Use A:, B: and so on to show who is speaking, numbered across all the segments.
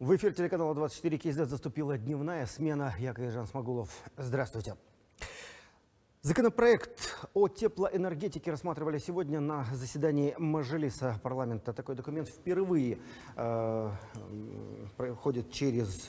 A: В эфир телеканала 24 КЗ заступила дневная смена. Я Кайжан Смагулов. Здравствуйте. Законопроект о теплоэнергетике рассматривали сегодня на заседании Мажилиса парламента. Такой документ впервые проходит через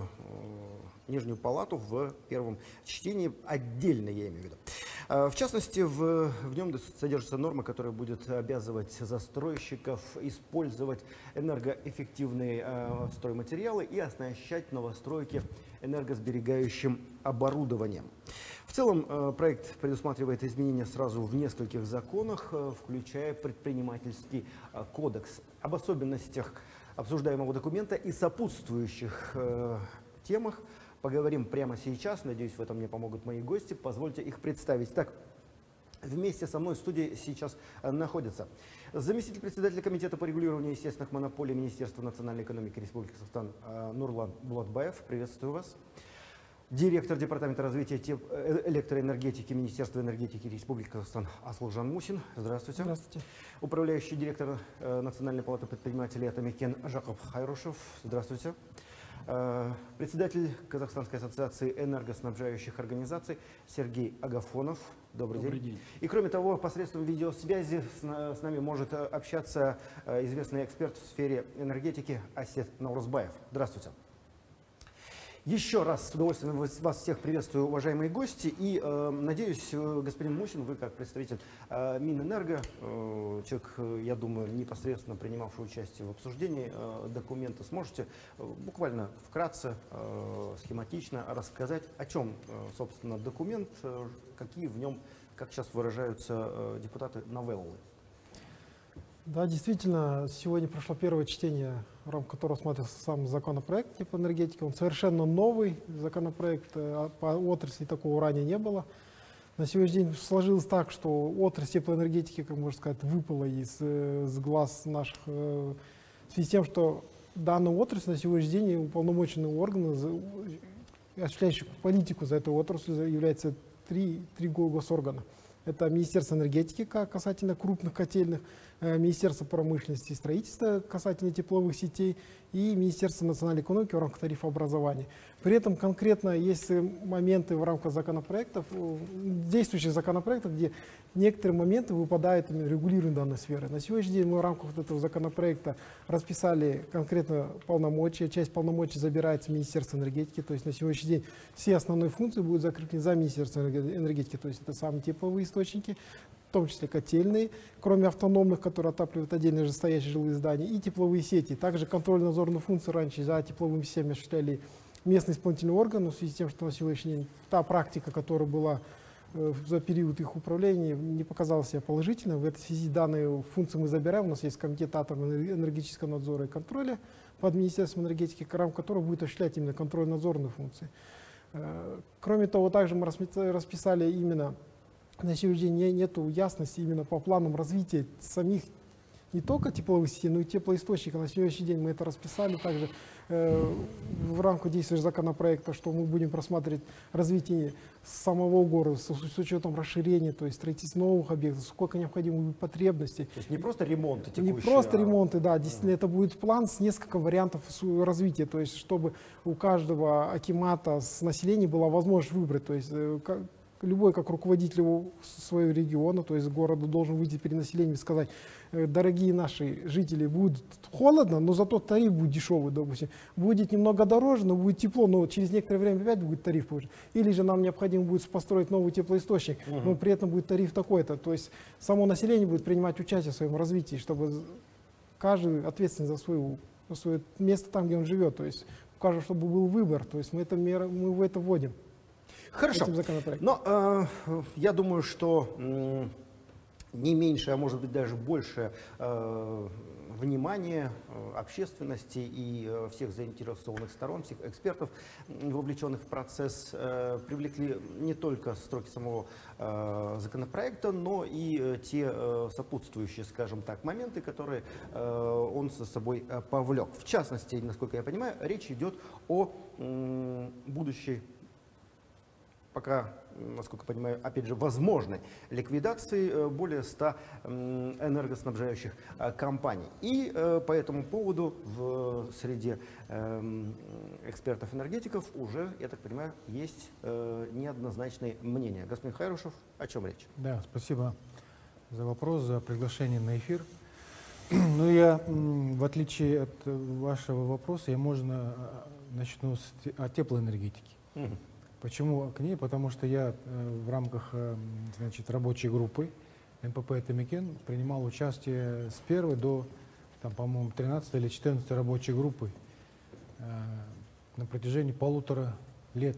A: Нижнюю палату в первом чтении. Отдельно, я имею в виду. В частности, в нем содержится норма, которая будет обязывать застройщиков использовать энергоэффективные стройматериалы и оснащать новостройки энергосберегающим оборудованием. В целом, проект предусматривает изменения сразу в нескольких законах, включая предпринимательский кодекс. Об особенностях обсуждаемого документа и сопутствующих темах поговорим прямо сейчас. Надеюсь, в этом мне помогут мои гости. Позвольте их представить. Так, вместе со мной в студии сейчас находится заместитель председателя Комитета по регулированию естественных монополий Министерства национальной экономики Республики Казахстан Нурлан Булатбаев. Приветствую вас. Директор Департамента развития электроэнергетики Министерства энергетики Республики Казахстан Асылжан Мусин. Здравствуйте.
B: Здравствуйте.
A: Управляющий директор Национальной палаты предпринимателей Атамекен Жақып Хайрушев. Здравствуйте. Председатель Казахстанской ассоциации энергоснабжающих организаций Сергей Агафонов. Добрый день. И кроме того, посредством видеосвязи с нами может общаться известный эксперт в сфере энергетики Асет Наурызбаев. Здравствуйте. Еще раз с удовольствием вас всех приветствую, уважаемые гости. И надеюсь, господин Мусин, вы как представитель Минэнерго, человек, я думаю, непосредственно принимавший участие в обсуждении документа, сможете буквально вкратце, схематично рассказать, о чем, собственно, документ, какие в нем, как сейчас выражаются депутаты, новеллы.
B: Да, действительно, сегодня прошло первое чтение, в рамках которого рассматривался сам законопроект по энергетике. Он совершенно новый законопроект, по отрасли такого ранее не было. На сегодняшний день сложилось так, что отрасль теплоэнергетики, как можно сказать, выпала с глаз наших, в связи с тем, что данная отрасль на сегодняшний день уполномоченный орган, осуществляющий политику за эту отрасль, является три госоргана. Это Министерство энергетики касательно крупных котельных, Министерство промышленности и строительства касательно тепловых сетей и Министерство национальной экономики в рамках тарифообразования. При этом конкретно есть моменты в рамках законопроектов, действующих законопроектов, где некоторые моменты выпадают именно регулирование данной сферы. На сегодняшний день мы в рамках этого законопроекта расписали конкретно полномочия. Часть полномочий забирается Министерство энергетики, то есть на сегодняшний день все основные функции будут закреплены за Министерством энергетики, то есть это самые тепловые источники, в том числе котельные, кроме автономных, которые отапливают отдельные же стоящие жилые здания, и тепловые сети. Также контрольно-надзорную функцию раньше за тепловыми сетями осуществляли местные исполнительные органы, в связи с тем, что на сегодняшний день та практика, которая была за период их управления, не показала себя положительно. В этой связи данные функции мы забираем. У нас есть комитет атомного энергетического надзора и контроля под Министерством энергетики, в рамках которого будет осуществлять именно контрольно-надзорные функции. Кроме того, также мы расписали именно, на сегодняшний день нет ясности именно по планам развития самих не только тепловых сетей, но и теплоисточников. На сегодняшний день мы это расписали также в рамках действующего законопроекта, что мы будем просматривать развитие самого города с учетом расширения, то есть строительства новых объектов, сколько необходимо будет потребностей.
A: То есть не просто ремонты текущие,
B: не просто ремонты, да, действительно, это будет план с несколько вариантов развития, то есть чтобы у каждого акимата с населением была возможность выбрать, то есть любой, как руководитель своего региона, то есть города, должен выйти перед населением и сказать: дорогие наши жители, будет холодно, но зато тариф будет дешевый, допустим. Будет немного дороже, но будет тепло, но через некоторое время опять будет тариф повышен. Или же нам необходимо будет построить новый теплоисточник, но при этом будет тариф такой-то. То есть само население будет принимать участие в своем развитии, чтобы каждый ответственен за свое место там, где он живет. То есть у каждого, чтобы был выбор. То есть мы в это вводим.
A: Хорошо, но я думаю, что не меньше, а может быть даже больше внимания общественности и всех заинтересованных сторон, всех экспертов, вовлеченных в процесс, привлекли не только строки самого законопроекта, но и те сопутствующие, скажем так, моменты, которые он за собой повлек. В частности, насколько я понимаю, речь идет о будущей пока, насколько я понимаю, опять же, возможной ликвидации более 100 энергоснабжающих компаний. И по этому поводу в среде экспертов-энергетиков уже, я так понимаю, есть неоднозначные мнения. Господин Хайрушев, о чем речь?
C: Да, спасибо за вопрос, за приглашение на эфир. Ну, я, в отличие от вашего вопроса, я, можно, начну от теплоэнергетики. Почему к ней? Потому что я в рамках, значит, рабочей группы НПП «Атамикен» принимал участие с первой до, там, по-моему, 13 или 14 рабочей группы на протяжении 1,5 лет.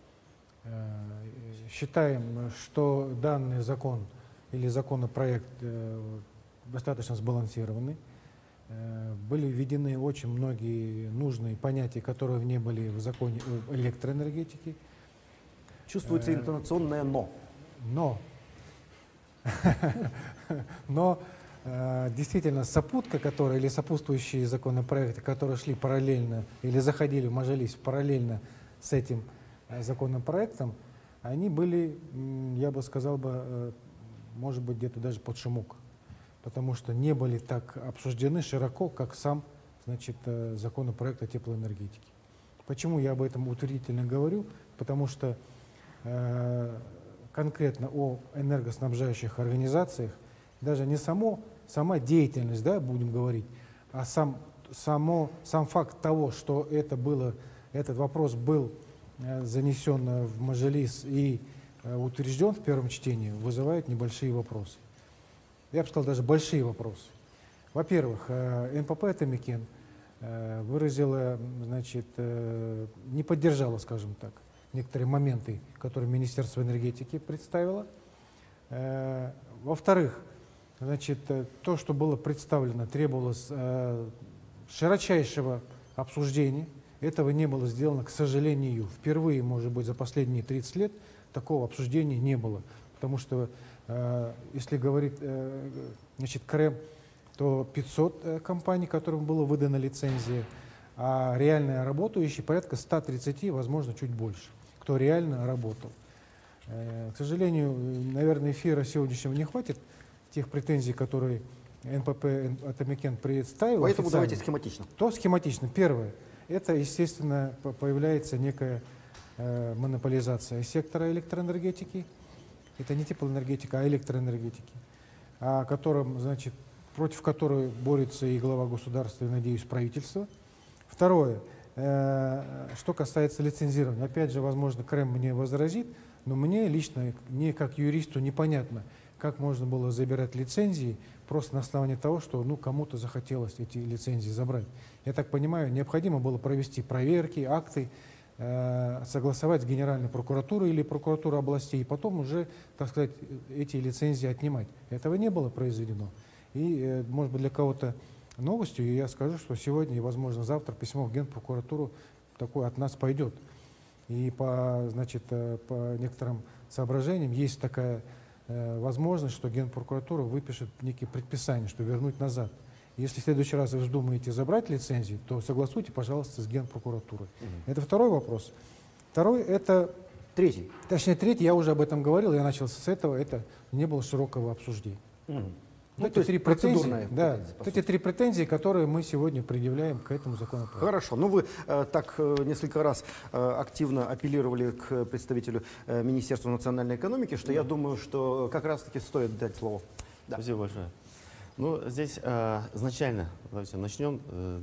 C: Считаем, что данный закон или законопроект достаточно сбалансированы. Были введены очень многие нужные понятия, которые не были в законе об электроэнергетике.
A: Чувствуется интонационное «но».
C: Но действительно сопутка, которая, или сопутствующие законопроекты, которые шли параллельно или заходили в Мажилис параллельно с этим законопроектом, они были, я бы сказал, может быть, где-то даже под шумок, потому что не были так обсуждены широко, как сам, значит, законопроект о теплоэнергетике. Почему я об этом утвердительно говорю? Потому что конкретно о энергоснабжающих организациях даже не сама деятельность, да, будем говорить, а сам факт того, что этот вопрос был занесен в Мажилис и утвержден в первом чтении, вызывает небольшие вопросы. Я бы сказал, даже большие вопросы. Во-первых, НПП «Атамикен» выразила, значит, не поддержала, скажем так, некоторые моменты, которые Министерство энергетики представило. Во-вторых, значит, то, что было представлено, требовалось широчайшего обсуждения. Этого не было сделано, к сожалению. Впервые, может быть, за последние 30 лет такого обсуждения не было. Потому что, если говорить, значит, КРЭМ, то 500 компаний, которым была выдана лицензия, а реально работающие порядка 130, возможно, чуть больше, кто реально работал. К сожалению, наверное, эфира сегодняшнего не хватит тех претензий, которые НПП «Атамикен» представил.
A: Поэтому давайте схематично.
C: То схематично. Первое. Это, естественно, появляется некая монополизация сектора электроэнергетики. Это не теплоэнергетика, а электроэнергетики, против которой борется и глава государства, и, надеюсь, правительство. Второе. Что касается лицензирования. Опять же, возможно, КРЭМ мне возразит, но мне лично, не как юристу, непонятно, как можно было забирать лицензии просто на основании того, что кому-то захотелось эти лицензии забрать. Я так понимаю, необходимо было провести проверки, акты, согласовать с Генеральной прокуратурой или прокуратурой областей, и потом уже, так сказать, эти лицензии отнимать. Этого не было произведено. И, может быть, для кого-то новостью я скажу, что сегодня и, возможно, завтра письмо в Генпрокуратуру такое от нас пойдет. И по некоторым соображениям есть такая возможность, что Генпрокуратура выпишет некие предписания, что вернуть назад. Если в следующий раз вы вздумаете забрать лицензии, то согласуйте, пожалуйста, с Генпрокуратурой. Это второй вопрос. Второй — это...
A: Третий.
C: Точнее, третий, я уже об этом говорил, я начал с этого, это не было широкого обсуждения.
A: То есть процедурная
C: претензии, эти три претензии, которые мы сегодня предъявляем к этому законопроекту.
A: Хорошо. Ну, вы так несколько раз активно апеллировали к представителю Министерства национальной экономики, что я думаю, что как раз-таки стоит дать слово.
D: Да. Спасибо большое. Ну, здесь изначально, давайте начнем. В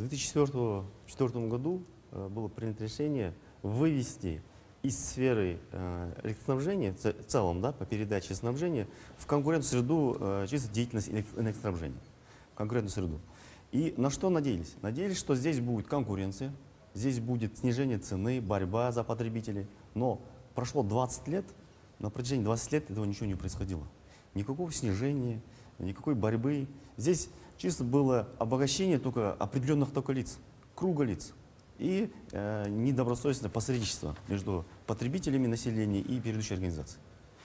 D: 2004 году было принято решение вывести из сферы электроснабжения, в целом, да, по передаче снабжения, в конкурентную среду чисто деятельность электроснабжения. В конкурентную среду. И на что надеялись? Надеялись, что здесь будет конкуренция, здесь будет снижение цены, борьба за потребителей. Но прошло 20 лет, на протяжении 20 лет этого ничего не происходило. Никакого снижения, никакой борьбы. Здесь чисто было обогащение только определенных только лиц, круга лиц. И недобросовестное посредничество между потребителями населения и передающей организацией.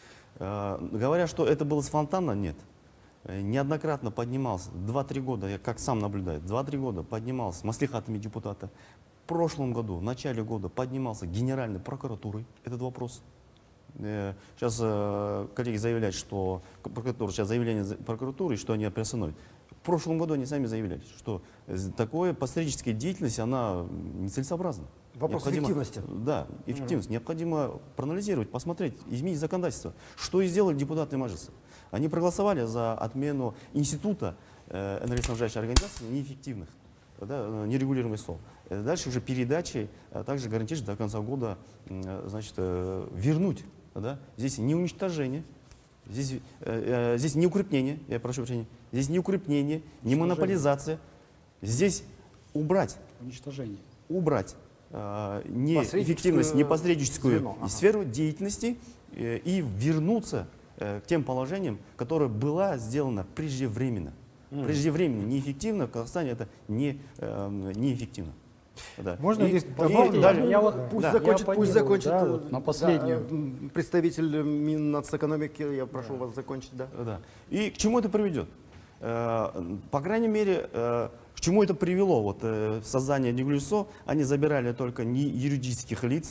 D: Говоря, что это было спонтанно, нет. Неоднократно поднимался, 2-3 года, я как сам наблюдаю, 2-3 года поднимался маслихатами депутата. В прошлом году, в начале года поднимался Генеральной прокуратурой этот вопрос. Сейчас коллеги заявляют, что прокуратура, сейчас заявление прокуратуры, что они приостановят. В прошлом году они сами заявляли, что такое посредническая деятельность, она нецелесообразна.
A: Вопрос эффективности.
D: Да, эффективность. Необходимо проанализировать, посмотреть, изменить законодательство. Что и сделали депутаты Мажилиса. Они проголосовали за отмену института энергоснабжающих организаций неэффективных, да, нерегулируемых СО. Дальше уже передачи также гарантируют до конца года, значит, вернуть. Да? Здесь не уничтожение, здесь не укрепление, я прошу прощения, здесь не укрепление, не монополизация, здесь убрать.
E: Уничтожение.
D: Убрать неэффективность, непосредническую сферу деятельности и вернуться к тем положениям, которые была сделана преждевременно. Преждевременно, неэффективно, в Казахстане это неэффективно. Да.
C: Можно здесь
E: добавить?
A: Пусть закончит
E: да, вот на последнее.
A: Да, представитель Миннацэкономики, я прошу вас закончить. Да.
D: Да. И к чему это приведет? По крайней мере, к чему это привело? Вот, создание НИГЛЮСО, они забирали только не юридических лиц,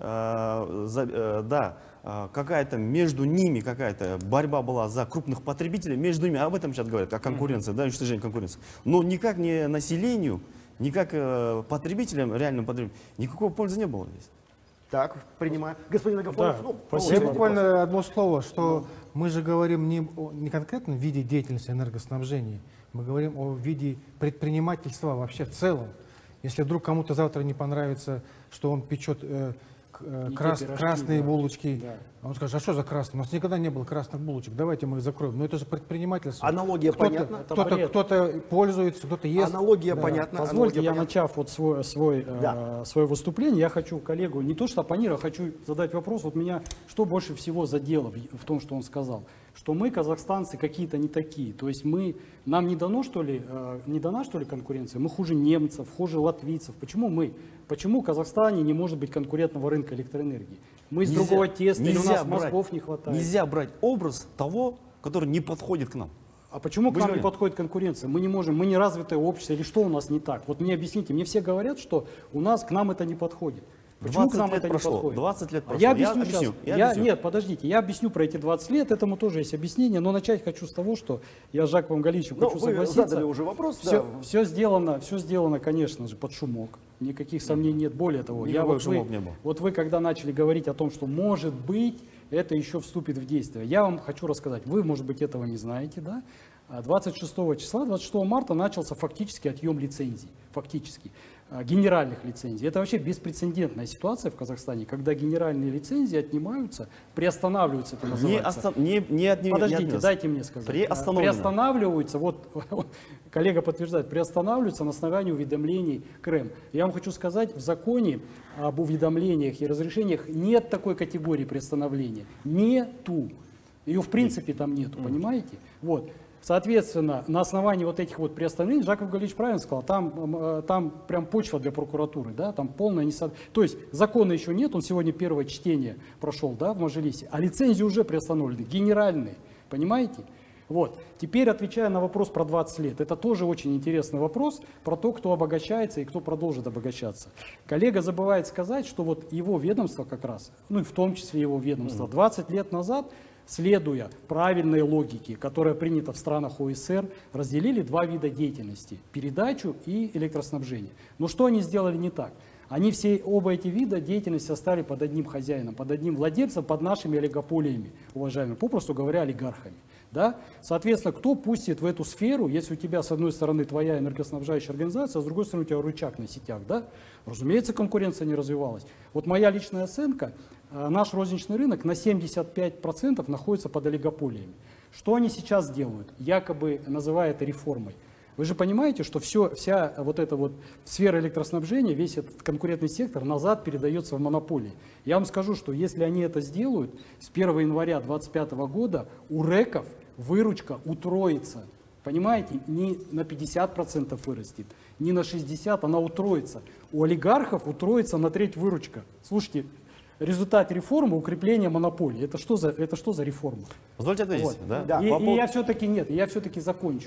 D: да, какая-то между ними какая-то борьба была за крупных потребителей, между ними, об этом сейчас говорят, о конкуренции, да, уничтожении конкуренции. Но никак не населению, никак потребителям, реальным потребителям, никакой пользы не было здесь.
A: Так, принимаю. Господин Агафонов,
E: Да,
A: ну,
C: Я буквально одно слово, что мы же говорим не конкретно в виде деятельности энергоснабжения, мы говорим о виде предпринимательства вообще в целом. Если вдруг кому-то завтра не понравится, что он печет красные булочки,
E: да.
C: он скажет, а что за красные? У нас никогда не было красных булочек, давайте мы их закроем. Но это же предпринимательство.
A: Аналогия понятна?
C: Кто-то пользуется, кто-то ест.
A: Аналогия
C: Да.
A: понятна.
E: Позвольте,
A: аналогия
E: я
A: понятна.
E: начав вот свое выступление, я хочу коллегу не то что оппонировать, а хочу задать вопрос. Вот меня что больше всего задело в том, что он сказал? Что мы, казахстанцы, какие-то не такие. То есть нам не дана, что ли, конкуренция? Мы хуже немцев, хуже латвийцев. Почему в Казахстане не может быть конкурентного рынка электроэнергии? Мы из другого теста, или у нас мозгов не хватает?
D: Нельзя брать образ того, который не подходит к нам.
E: А почему к нам не подходит конкуренция? Мы не можем, мы не развитое общество, или что у нас не так? Вот мне объясните, мне все говорят, что к нам это не подходит. Почему к нам это не подходит?
D: 20 лет прошло.
E: Я объясню сейчас.
D: объясню.
E: Нет, подождите, я объясню про эти 20 лет, этому тоже есть объяснение, но начать хочу с того, что я с Жаковым Галичем хочу согласиться.
A: Вы задали уже вопрос.
E: Все сделано, конечно же, под шумок. Никаких сомнений нет. Более того,
D: шумок не был.
E: Вот вы когда начали говорить о том, что может быть это еще вступит в действие, я вам хочу рассказать, вы, может быть, этого не знаете, да? 26 марта начался фактически отъем лицензий, генеральных лицензий. Это вообще беспрецедентная ситуация в Казахстане, когда генеральные лицензии отнимаются, приостанавливаются, это называется. Подождите, дайте мне сказать. Приостанавливаются, вот коллега подтверждает, приостанавливаются на основании уведомлений КРЭМ. Я вам хочу сказать, в законе об уведомлениях и разрешениях нет такой категории приостановления. Нету. Ее в принципе там нету, понимаете? Вот. Соответственно, на основании вот этих вот приостановлений, Жаков Галич правильно сказал, там прям почва для прокуратуры, да, там полное несоответствие. То есть закона еще нет, он сегодня первое чтение прошел, да, в Мажилисе, а лицензии уже приостановлены, генеральные, понимаете? Вот. Теперь отвечая на вопрос про 20 лет, это тоже очень интересный вопрос про то, кто обогащается и кто продолжит обогащаться. Коллега забывает сказать, что вот его ведомство как раз, ну и в том числе его ведомство, 20 лет назад, следуя правильной логике, которая принята в странах ОСР, разделили два вида деятельности – передачу и электроснабжение. Но что они сделали не так? Они оба эти вида деятельности оставили под одним хозяином, под одним владельцем, под нашими олигополиями, уважаемыми, попросту говоря, олигархами. Да? Соответственно, кто пустит в эту сферу, если у тебя с одной стороны твоя энергоснабжающая организация, а с другой стороны у тебя рычаг на сетях? Да? Разумеется, конкуренция не развивалась. Вот моя личная оценка, наш розничный рынок на 75% находится под олигополиями. Что они сейчас делают, якобы называя это реформой? Вы же понимаете, что вся вот эта вот сфера электроснабжения, весь этот конкурентный сектор назад передается в монополии. Я вам скажу, что если они это сделают, с 1 января 2025 года у РЭКов выручка утроится. Понимаете, не на 50% вырастет, не на 60%, она утроится. У олигархов утроится на треть выручка. Слушайте, результат реформы — укрепление монополии. Это что за реформа?
D: Позвольте ответить. Вот. Да?
E: И я все-таки закончу.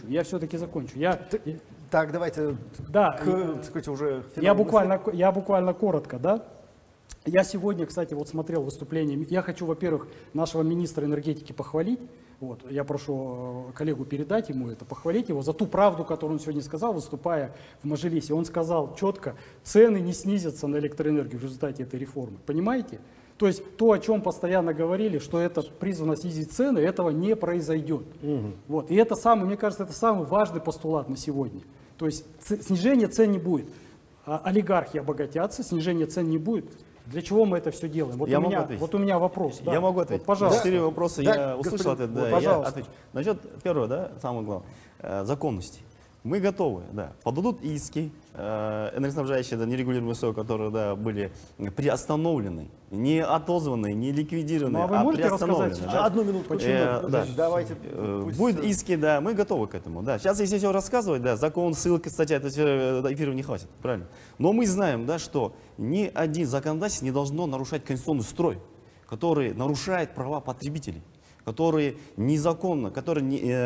A: Так, давайте
E: уже я буквально коротко, да? Я сегодня, кстати, вот смотрел выступление. Я хочу, во-первых, нашего министра энергетики похвалить. Вот, я прошу коллегу передать ему это, похвалить его за ту правду, которую он сегодня сказал, выступая в Мажилисе. Он сказал четко, цены не снизятся на электроэнергию в результате этой реформы. Понимаете? То есть то, о чем постоянно говорили, что это призвано снизить цены, этого не произойдет. Вот. И это самый, мне кажется, это самый важный постулат на сегодня. То есть снижения цен не будет. Олигархи обогатятся, снижения цен не будет. Для чего мы это все делаем? Вот, у меня вопрос.
D: Я могу ответить.
E: Вот, пожалуйста.
D: 4 вопроса я услышал ответ.
E: вот,
D: Да,
E: пожалуйста.
D: я отвечу. Насчет первого, да, самое главное, законности. Мы готовы, да. Подадут иски, энергоснабжающие, да, нерегулируемые СО, которые, да, были приостановлены, не отозваны, не ликвидированы,
E: Ну, а вы можете
D: приостановлены.
E: рассказать
D: Да.
A: Одну минутку.
D: Да.
A: Давайте.
D: Будет иски, да, мы готовы к этому. Да. Сейчас, если все рассказывать, да, закон, ссылки, статья, это все эфиров не хватит, правильно. Но мы знаем, да, что ни один законодатель не должно нарушать конституционный строй, который нарушает права потребителей, которые незаконно, которые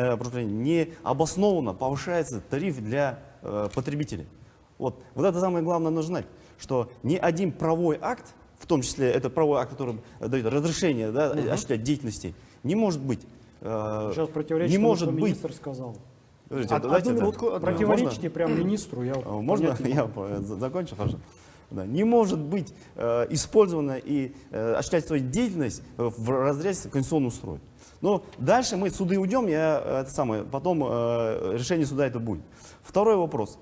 D: не обоснованно повышается тариф для потребителей. Вот это самое главное нужно знать, что ни один правовой акт, в том числе это правовой акт, который дает разрешение, да, осуществлять деятельности, не может быть.
E: Сейчас противоречит
D: не
E: тому,
D: может
E: что
D: быть.
E: министр сказал.
D: Давайте,
E: Противоречите прям министру.
D: Можно я закончу, пожалуйста? Да, не может быть использована и осуществлять свою деятельность в разрезе конституционного строя. Но дальше мы в суды уйдем, потом решение суда это будет. Второй вопрос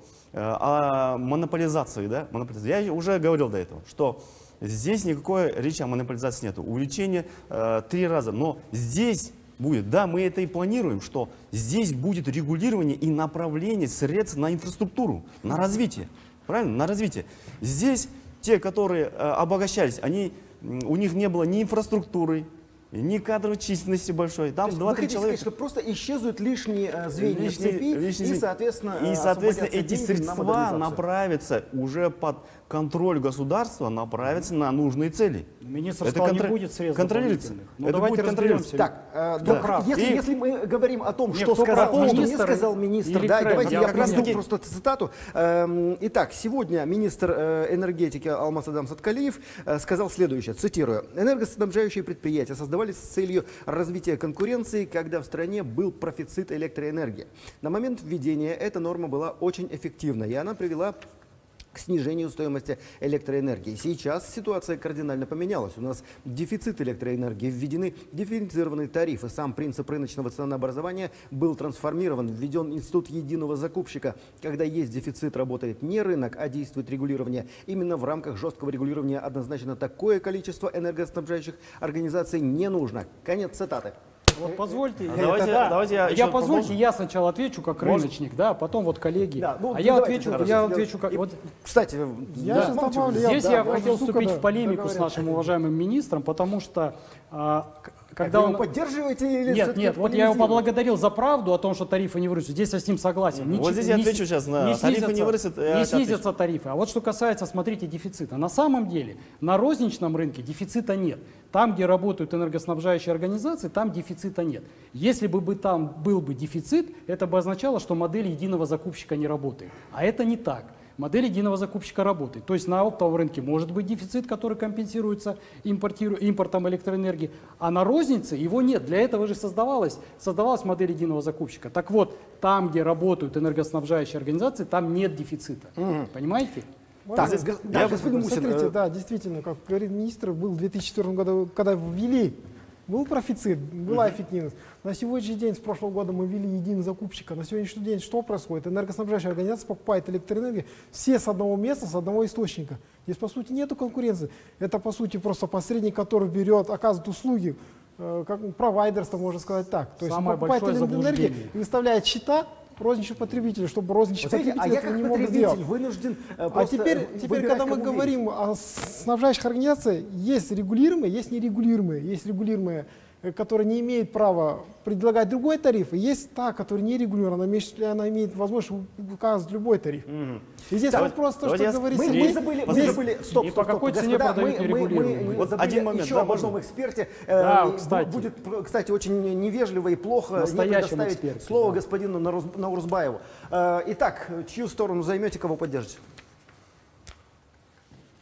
D: о монополизации. Да? Я уже говорил до этого, что здесь никакой речи о монополизации нет. Увеличение 3 раза. Но здесь будет, да, мы это и планируем, что здесь будет регулирование и направление средств на инфраструктуру, на развитие. Правильно? На развитие. Здесь те, которые обогащались, у них не было ни инфраструктуры, ни кадровой численности большой. Там 2-3 человека.
A: Сказать, что просто исчезнут лишние звенья цепи, и, соответственно,
D: эти средства направятся уже под контроль государства, направятся на нужные цели.
E: Министр сказал, не будет средств
D: контролируется.
E: Ну,
D: Это будет контролироваться.
A: Так, если мы говорим о том, что сказал министр, да, давайте я приведу просто цитату. Итак, сегодня министр энергетики Алмаз Адам Саткалиев сказал следующее, цитирую: «Энергоснабжающие предприятия создавались с целью развития конкуренции, когда в стране был профицит электроэнергии. На момент введения эта норма была очень эффективна, и она привела к снижению стоимости электроэнергии. Сейчас ситуация кардинально поменялась. У нас дефицит электроэнергии, введены дифференцированные тарифы. Сам принцип рыночного ценообразования был трансформирован, введен институт единого закупщика. Когда есть дефицит, работает не рынок, а действует регулирование. Именно в рамках жесткого регулирования однозначно такое количество энергоснабжающих организаций не нужно». Конец цитаты.
E: Вот позвольте,
D: давайте
E: я сначала отвечу как рыночник, да, потом вот коллеги.
A: Да, ну,
E: я отвечу как... Вот,
A: кстати,
B: я сейчас добавлю.
E: здесь я хотел вступить в полемику с нашим уважаемым министром, потому что когда
A: вы его поддерживаете или
E: Нет, вот я его поблагодарил за правду о том, что тарифы не вырастут. Здесь я с ним согласен.
D: Вот здесь я отвечу сейчас на тарифы не вырастут.
E: Не снизятся тарифы. А вот что касается, смотрите, дефицита. На самом деле на розничном рынке дефицита нет. Там, где работают энергоснабжающие организации, там дефицита нет. Если бы там был бы дефицит, это бы означало, что модель единого закупщика не работает. А это не так. Модель единого закупщика работает. То есть на оптовом рынке может быть дефицит, который компенсируется импортом электроэнергии, а на рознице его нет. Для этого же создавалась модель единого закупщика. Так вот, там, где работают энергоснабжающие организации, там нет дефицита. Понимаете?
A: Так, господин Мусин,
B: смотрите, да, действительно, как говорит министр, был в 2004 году, когда ввели, был профицит, была эффективность. На сегодняшний день, с прошлого года мы ввели единый закупщик. На сегодняшний день что происходит? Энергоснабжающая организация покупает электроэнергию все с одного места, с одного источника. Здесь, по сути, нету конкуренции. Это, по сути, просто посредник, который берет, оказывает услуги, как провайдерство, можно сказать так. То есть он покупает электроэнергию и выставляет счета розничных потребителей, чтобы розничные потребители этого не могут сделать.
A: Вынужден
B: А теперь когда мы говорим о снабжающих организациях, есть регулируемые, есть нерегулируемые. Есть регулируемые, которые не имеют права предлагать другой тариф, и есть та, которая не регулирована, она имеет возможность указывать любой тариф. И здесь вопрос, то, что говорит
A: Сергей. Мы забыли, стоп,
E: по какой цене продают нерегулируемые?
A: Мы
D: один момент,
A: еще об одном эксперте. Будет, кстати, очень невежливо и плохо не предоставить слово господину Наурзбаеву. Итак, чью сторону займете, кого поддержите?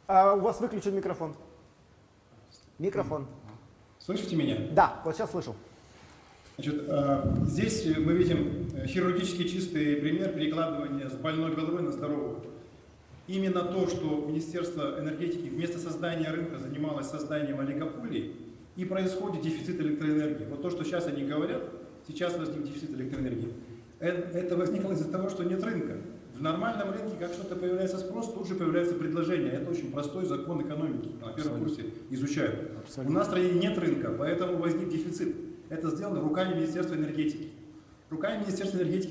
A: У вас выключен микрофон. Микрофон.
F: Слышите меня?
A: Да, вот сейчас слышу.
F: Значит, здесь мы видим хирургически чистый пример перекладывания с больной головы на здоровую. Именно то, что Министерство энергетики вместо создания рынка занималось созданием олигополий, и происходит дефицит электроэнергии. Вот то, что сейчас они говорят, сейчас возник дефицит электроэнергии. Это возникло из-за того, что нет рынка. В нормальном рынке, как что-то появляется спрос, тут же появляется предложение. Это очень простой закон экономики. На первом курсе изучают. У нас в стране нет рынка, поэтому возник дефицит. Это сделано руками Министерства энергетики. Руками Министерства энергетики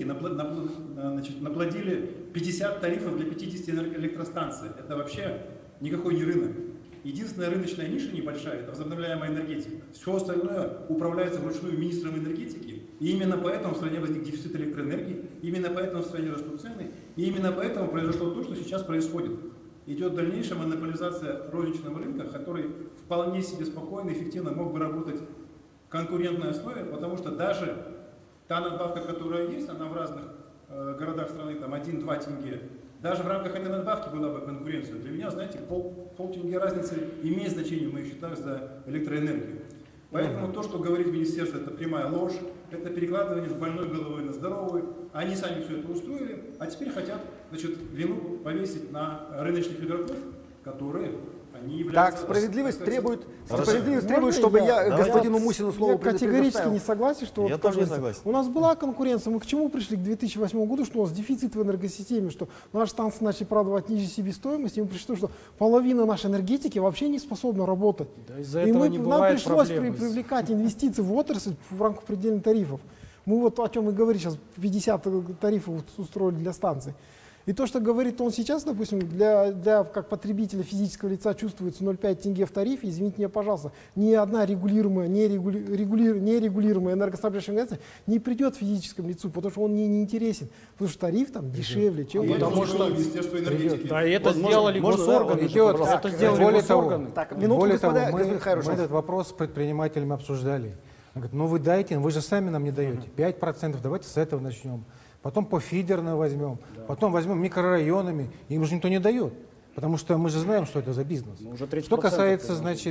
F: наплодили 50 тарифов для 50 электростанций. Это вообще никакой не рынок. Единственная рыночная ниша небольшая – это возобновляемая энергетика. Все остальное управляется вручную министром энергетики. И именно поэтому в стране возник дефицит электроэнергии, именно поэтому в стране растут цены, и именно поэтому произошло то, что сейчас происходит. Идет дальнейшая монополизация розничного рынка, который вполне себе спокойно и эффективно мог бы работать в конкурентной основе, потому что даже та надбавка, которая есть, она в разных городах страны, там 1-2 тенге, даже в рамках этой надбавки была бы конкуренция. Для меня, знаете, полтенге разницы имеет значение в моих счетах за электроэнергию. Поэтому то, что говорит министерство, это прямая ложь, это перекладывание с больной головы на здоровую. Они сами все это устроили, а теперь хотят, значит, вину повесить на рыночных игроков, которые они являются...
A: Так, справедливость требует,
B: Можно
A: чтобы я
B: Давайте.
A: господину Мусину слово
B: Я категорически
A: предоставил.
B: не согласен, что
D: Я
B: вот,
D: тоже не
B: кажется,
D: согласен.
B: у нас была конкуренция, мы к чему пришли к 2008 году, что у нас дефицит в энергосистеме, что наши станции начали продавать ниже себестоимости, и мы пришли к тому, что половина нашей энергетики вообще не способна работать.
E: Да, из-за
B: И
E: этого
B: мы,
E: не
B: нам
E: бывает
B: пришлось
E: проблем.
B: привлекать инвестиции в отрасль в рамках предельных тарифов. Мы вот о чем мы говорим сейчас, 50 тарифов устроили для станций. И то, что говорит он сейчас, допустим, для как потребителя физического лица чувствуется 0,5 тенге в тарифе, извините меня, пожалуйста, ни одна регулируемая, нерегулируемая энергоснабжающая организация не придет физическому лицу, потому что он мне не интересен, потому что тариф там дешевле, чем...
F: Потому что Министерство энергетики...
E: Да, и это
D: Вот
E: сделали
D: можно,
E: госорганы.
D: да,
E: же,
D: пожалуйста.
E: это сделали
C: Более того,
E: госорганы.
A: Так, минутку,
C: более того,
A: господа,
C: мы
A: господин Хайрушев.
C: этот вопрос с предпринимателями обсуждали. Он говорит, ну вы дайте, вы же сами нам не даете. 5%, давайте с этого начнем. Потом по фидерно возьмем, потом возьмем микрорайонами. Им же никто не дает, потому что мы же знаем, что это за бизнес.
E: Ну, уже 30%
C: Что касается,
E: это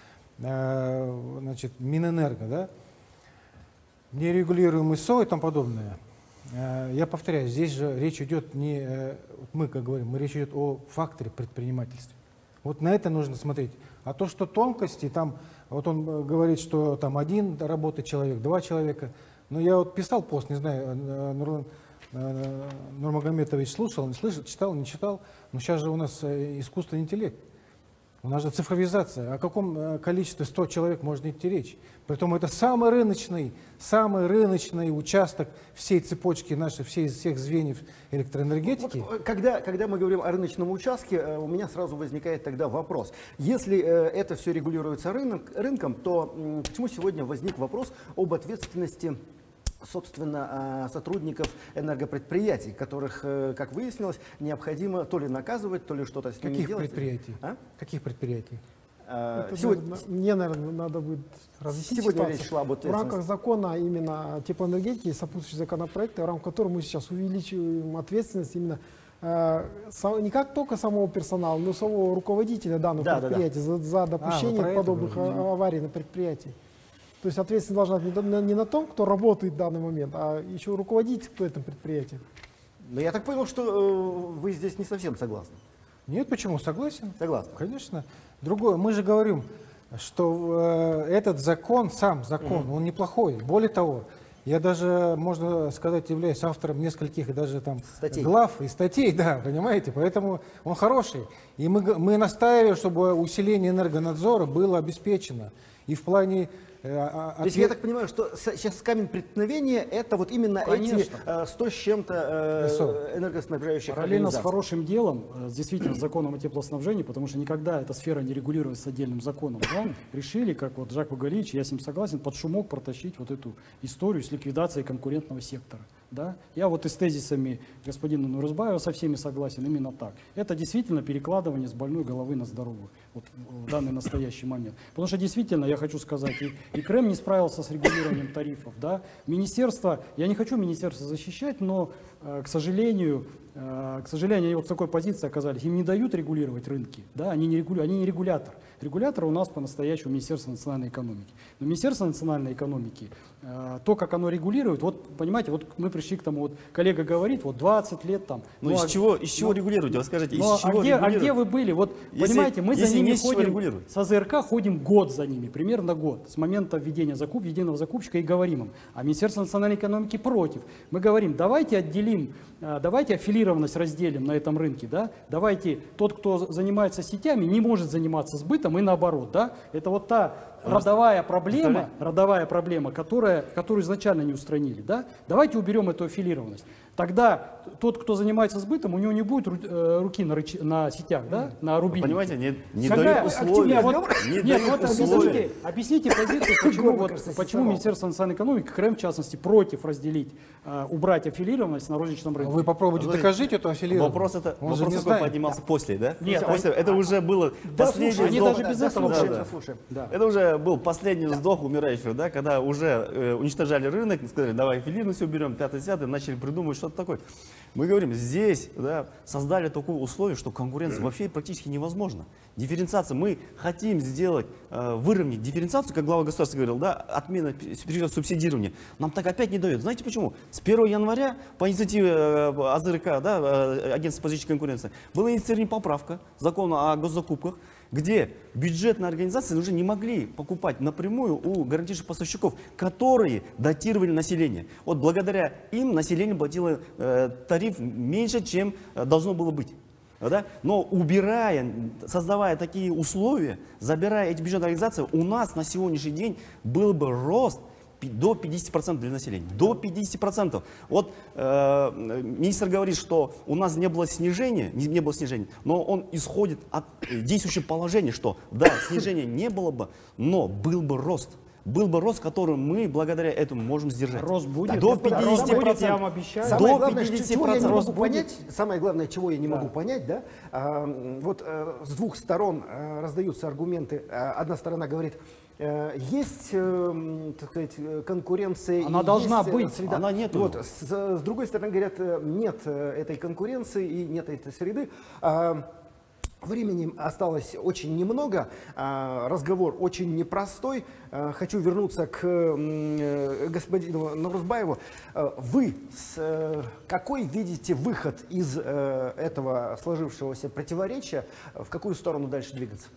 C: значит, Минэнерго, да, нерегулируемый СО и тому подобное. Я повторяю, здесь же речь идет не, мы как говорим, речь идет о факторе предпринимательства. Вот на это нужно смотреть. А то, что тонкости, там, вот он говорит, что там 1 работает человек, 2 человека. Но я вот писал пост, не знаю, Нурмагомедович слушал, не слышал, читал, не читал. Но сейчас же у нас искусственный интеллект. У нас же цифровизация. О каком количестве 100 человек можно идти речь? Притом это самый рыночный участок всей цепочки нашей, всех звеньев электроэнергетики.
A: Вот, когда мы говорим о рыночном участке, у меня сразу возникает тогда вопрос. Если это все регулируется рынком, то почему сегодня возник вопрос об ответственности, собственно, сотрудников энергопредприятий, которых, как выяснилось, необходимо то ли наказывать, то ли что-то с ними
C: Каких
A: делать?
C: предприятий?
A: А?
C: Каких предприятий?
B: Мне, наверное, надо будет разъяснить
A: Сегодня
B: ситуацию.
A: речь шла об
B: В рамках
A: ответственности.
B: закона именно теплоэнергетики есть сопутствующие законопроекты, в рамках которых мы сейчас увеличиваем ответственность именно не как только самого персонала, но самого руководителя данного предприятия за допущение
C: про это
B: подобных
C: говорите.
B: аварий на предприятии. То есть ответственность должна быть не на том, кто работает в данный момент, а еще руководитель по этому предприятию.
A: Но я так понял, что вы здесь не совсем согласны.
C: Нет, почему? Согласен.
A: Согласны.
C: Конечно. Другое, мы же говорим, что этот закон, сам закон, он неплохой. Более того, я даже, можно сказать, являюсь автором нескольких даже там
A: Статей.
C: глав и статей, да, понимаете, поэтому он хороший. И мы настаиваем, чтобы усиление энергонадзора было обеспечено. И в плане...
A: То есть я так понимаю, что сейчас камень преткновения это вот именно эти 100 с чем-то энергоснабжающих
E: Параллельно с
A: организаций.
E: хорошим делом, действительно, с законом о теплоснабжении, потому что никогда эта сфера не регулируется отдельным законом, да, решили, как вот Жак Багалевич, я с ним согласен, под шумок протащить вот эту историю с ликвидацией конкурентного сектора. Да? Я вот и с тезисами господина Нурузбаева со всеми согласен, именно так. Это действительно перекладывание с больной головы на здоровую вот в данный настоящий момент. Потому что действительно, я хочу сказать, и Крем не справился с регулированием тарифов. Да? Министерство, я не хочу министерство защищать, но, к сожалению, к сожалению, они вот в такой позиции оказались. Им не дают регулировать рынки, да, они не регулятор. Регулятор у нас по-настоящему Министерство национальной экономики. Но Министерство национальной экономики, то, как оно регулирует, вот понимаете, вот мы пришли к тому, вот коллега говорит, вот 20 лет там.
D: Ну, из чего регулируете? Вы скажите, из чего
E: а где вы были? Вот, понимаете, мы за ними ходим, с АЗРК ходим год за ними, примерно год, с момента введения единого закупщика и говорим им. А Министерство национальной экономики против. Мы говорим, давайте отделим, давайте аффилированность разделим на этом рынке, да? Давайте тот, кто занимается сетями, не может заниматься сбытом и наоборот, да? Это вот та родовая проблема, которую изначально не устранили, да? Давайте уберем эту аффилированность. Тогда тот, кто занимается сбытом, у него не будет руки на сетях, да? На рубильнике.
D: Понимаете, не дают условия.
E: Нет, вот объясните позицию, почему Министерство национальной экономики, Крым в частности, против разделить, убрать аффилированность на розничном рынке.
C: Вы попробуйте докажите эту аффилированность.
D: Вопрос такой поднимался после, да?
E: Нет,
D: после, это уже было последний
E: они
D: вздох.
E: даже без этого
A: слушаем.
D: Это уже был последний вздох умирающего, да, когда уже уничтожали рынок, сказали, давай аффилированность уберем, 5-10, начали придумывать что-то такое. Мы говорим, здесь создали такое условие, что конкуренция вообще практически невозможна. Дифференциация, мы хотим сделать, выровнять дифференциацию, как глава государства говорил, да, отмена периода субсидирования. Нам так опять не дают. Знаете почему? С 1 января по инициативе АЗРК, да, Агентства по защите конкуренции, была инициирована поправка закона о госзакупках, где бюджетные организации уже не могли покупать напрямую у гарантийных поставщиков, которые датировали население. Вот благодаря им население платило тариф меньше, чем должно было быть. Да? Но убирая, создавая такие условия, забирая эти бюджетные организации, у нас на сегодняшний день был бы рост до 50% для населения. До 50%. Вот министр говорит, что у нас не было снижения, но он исходит от действующего положения, что да, снижения не было бы, но был бы рост. Был бы рост, который мы благодаря этому можем сдержать.
E: Рост будет.
D: До 50%.
E: Я вам обещаю.
A: Самое главное, чего я не могу понять, самое главное, чего я не могу понять, да, вот с двух сторон раздаются аргументы. Одна сторона говорит, есть, так сказать, конкуренция.
E: Она должна быть.
A: Среда.
D: Она нет.
A: Вот, с другой стороны говорят, нет этой конкуренции и нет этой среды. Времени осталось очень немного, разговор очень непростой. Хочу вернуться к господину Наурзбаеву. Вы какой видите выход из этого сложившегося противоречия? В какую сторону дальше двигаться?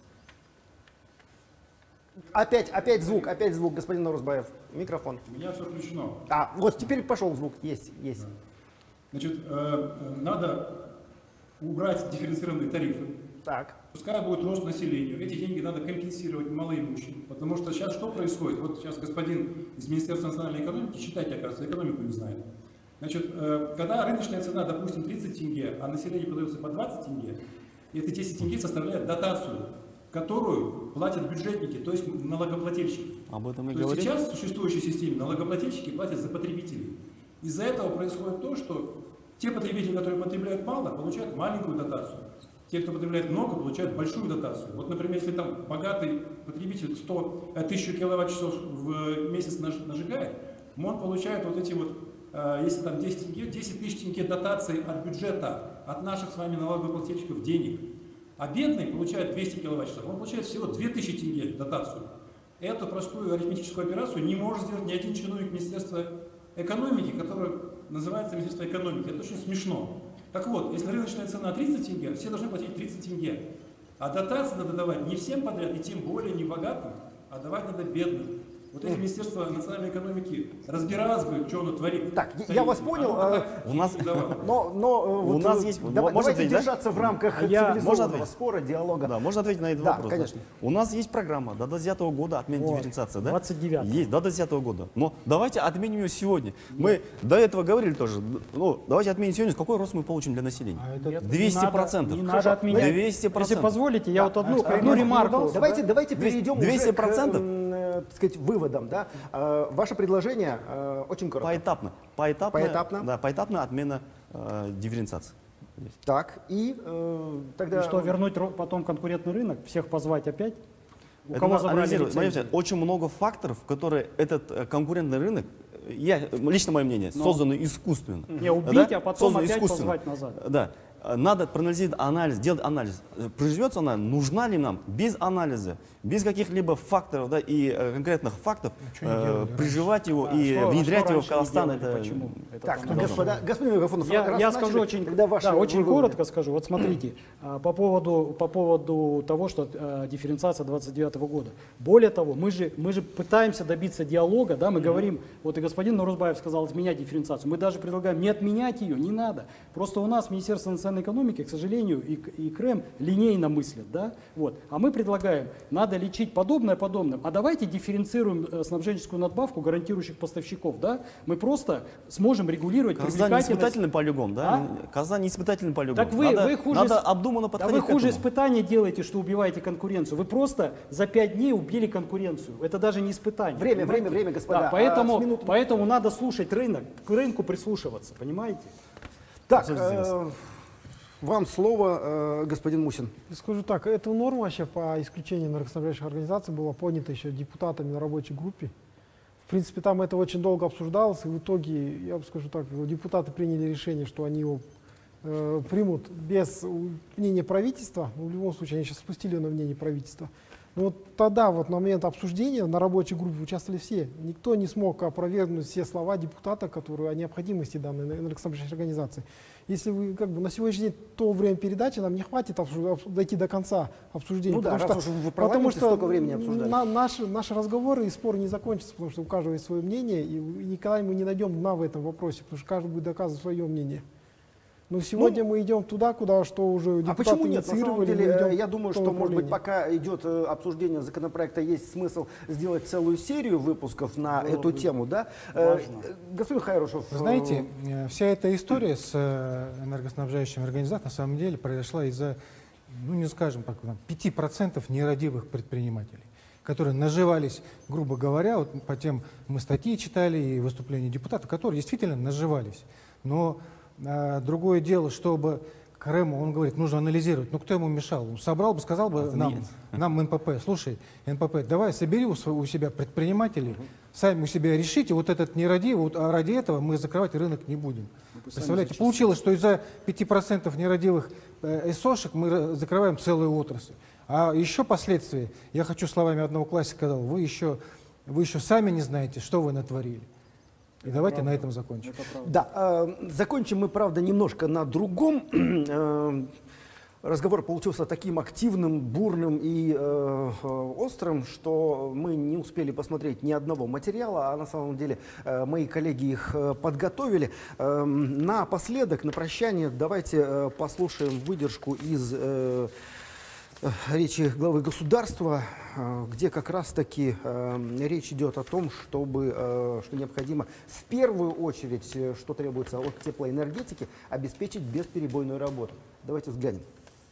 A: Опять звук, господин Наурзбаев. Микрофон.
F: У меня все включено.
A: Вот теперь пошел звук, есть.
F: Значит, надо убрать дифференцированные тарифы.
A: Так.
F: Пускай будет рост населения. Эти деньги надо компенсировать малоимущим. Потому что сейчас что происходит? Вот сейчас господин из Министерства национальной экономики, читайте, оказывается, экономику не знает. Значит, когда рыночная цена, допустим, 30 тенге, а население продается по 20 тенге, эти 10 тенге составляют дотацию, которую платят бюджетники, то есть налогоплательщики.
D: Об этом и
F: то
D: говорим.
F: есть сейчас в существующей системе налогоплательщики платят за потребителей. Из-за этого происходит то, что те потребители, которые потребляют мало, получают маленькую дотацию. Те, кто потребляет много, получают большую дотацию. Вот, например, если там богатый потребитель 1000 киловатт-часов в месяц нажигает, он получает вот эти вот, если там 10 тенге, 10 тысяч тенге дотации от бюджета, от наших с вами налогоплательщиков денег. А бедный получает 200 киловатт-часов, он получает всего 2000 тенге дотацию. Эту простую арифметическую операцию не может сделать ни один чиновник Министерства экономики, который называется Министерство экономики. Это очень смешно. Так вот, если рыночная цена 30 тенге, все должны платить 30 тенге. А дотации надо давать не всем подряд, и тем более не богатым, а давать надо бедным. Вот если Министерство национальной экономики разбиралось бы, что оно творит.
A: Так, я вас понял.
D: У нас
A: у
D: нас есть.
A: Давайте держаться в рамках цивилизованного спора, диалога.
D: Да, можно ответить на этот вопрос.
A: Конечно.
D: У нас есть программа до 2010 года отменить дифференциацию, да?
E: 29.
D: Есть, до 2010 года. Но давайте отменим ее сегодня. Мы до этого говорили тоже. Ну, давайте отменим сегодня. Какой рост мы получим для населения? 200%.
E: Не надо отменять.
D: 200%.
E: Если позволите, я вот одну ремарку.
A: Давайте перейдем
D: 200%.
A: так сказать, выводам. Да? Ваше предложение очень коротко.
D: Поэтапная отмена дифференциации.
A: Так, и тогда...
E: И что, вернуть потом конкурентный рынок, всех позвать опять? У
D: Это
E: кого забрали
D: смотрите, очень много факторов, которые этот конкурентный рынок лично мое мнение, созданы искусственно.
E: Не убить,
D: да?
E: а потом
D: Созданы
E: опять
D: искусственно.
E: позвать назад.
D: Да. Надо проанализировать анализ, делать анализ. Приживется она, нужна ли нам без анализа, без каких-либо факторов, да, и конкретных фактов, приживать его и внедрять его в Казахстан. Это...
E: Почему?
A: Так, господин Мегафонов,
E: Я скажу очень, очень коротко скажу. Вот смотрите, по поводу того, что дифференциация 29 года. Более того, мы же пытаемся добиться диалога, да, мы говорим, вот и господин Нурузбаев сказал отменять дифференциацию. Мы даже предлагаем не отменять ее, не надо. Просто у нас Министерство национальной экономики, к сожалению, и КРЭМ линейно мыслят, да, вот. А мы предлагаем, надо лечить подобное подобным, а давайте дифференцируем снабженческую надбавку гарантирующих поставщиков, да, мы просто сможем регулировать
D: Казань не испытательный полигон, да? Казань не испытательный полигон.
E: Так вы хуже,
D: надо обдуманно подходить
E: вы хуже
D: к этому.
E: испытания делаете, что убиваете конкуренцию. Вы просто за 5 дней убили конкуренцию. Это даже не испытание.
A: Время, господа.
E: Да, поэтому надо слушать рынок, к рынку прислушиваться, понимаете?
A: Так, вам слово, господин Мусин.
B: Скажу так, эта норма вообще по исключению энергоснабжающих организаций была поднята еще депутатами на рабочей группе. В принципе, там это очень долго обсуждалось, и в итоге, я бы скажу так, депутаты приняли решение, что они его примут без мнения правительства. В любом случае, они сейчас спустили на мнение правительства. Но вот тогда, вот на момент обсуждения, на рабочей группе участвовали все. Никто не смог опровергнуть все слова депутата, которые о необходимости данной энергоснабжающей организации. Если вы как бы на сегодняшний день то время передачи, нам не хватит дойти до конца обсуждения.
A: Ну да,
B: потому
A: раз
B: что,
A: уж в парламенте столько времени обсуждали.
B: Наши разговоры и споры не закончатся, потому что у каждого есть свое мнение, и никогда мы не найдем дна в этом вопросе, потому что каждый будет доказывать свое мнение. Но сегодня мы идем туда, куда что уже депутаты
A: почему нет? На самом деле, я думаю, что, может быть, пока идет обсуждение законопроекта, есть смысл сделать целую серию выпусков на эту тему, да? Господин Хайрушев.
C: Знаете, вся эта история с энергоснабжающими организациями на самом деле произошла из-за, ну не скажем так, 5% нерадивых предпринимателей, которые наживались, грубо говоря, вот по тем мы статьи читали и выступления депутатов, которые действительно наживались. Но другое дело, чтобы КРЭМу, он говорит, нужно анализировать. Ну, кто ему мешал? Он собрал бы, сказал бы нам НПП, слушай, НПП, давай собери у себя предпринимателей, сами у себя решите, вот этот нерадивый, а ради этого мы закрывать рынок не будем. Представляете, получилось, что из-за 5% нерадивых СОшек мы закрываем целую отрасль. А еще последствия, я хочу словами одного классика сказал, вы еще сами не знаете, что вы натворили. И давайте на этом закончим.
A: Да, закончим мы, правда, немножко на другом. Разговор получился таким активным, бурным и острым, что мы не успели посмотреть ни одного материала, а на самом деле мои коллеги их подготовили. Напоследок, на прощание, давайте послушаем выдержку из речи главы государства, где как раз-таки речь идет о том, что необходимо в первую очередь, что требуется от теплоэнергетики, обеспечить бесперебойную работу. Давайте взглянем.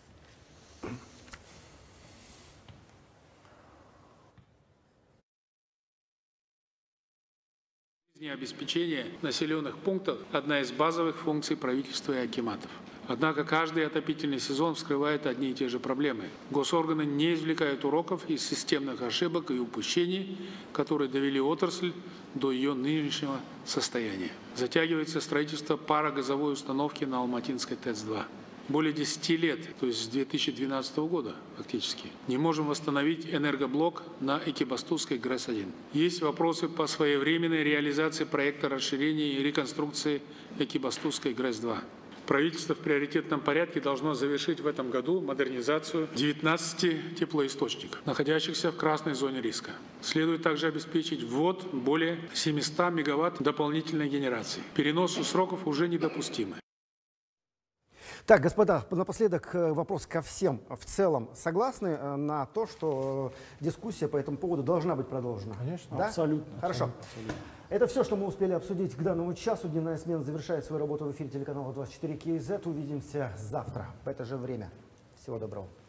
G: Обеспечение населенных пунктов – одна из базовых функций правительства и акиматов. Однако каждый отопительный сезон вскрывает одни и те же проблемы. Госорганы не извлекают уроков из системных ошибок и упущений, которые довели отрасль до ее нынешнего состояния. Затягивается строительство парогазовой установки на Алматинской ТЭЦ-2. Более 10 лет, то есть с 2012 года фактически, не можем восстановить энергоблок на Экибастузской ГРЭС-1. Есть вопросы по своевременной реализации проекта расширения и реконструкции Экибастузской ГРЭС-2. Правительство в приоритетном порядке должно завершить в этом году модернизацию 19 теплоисточников, находящихся в красной зоне риска. Следует также обеспечить ввод более 700 мегаватт дополнительной генерации. Переносу сроков уже недопустимы.
A: Так, господа, напоследок вопрос ко всем. В целом согласны на то, что дискуссия по этому поводу должна быть продолжена?
C: Конечно.
A: Да?
E: Абсолютно.
A: Хорошо.
E: Абсолютно.
A: Это все, что мы успели обсудить к данному часу. Дневная смена завершает свою работу в эфире телеканала 24 КЗ. Увидимся завтра в это же время. Всего доброго.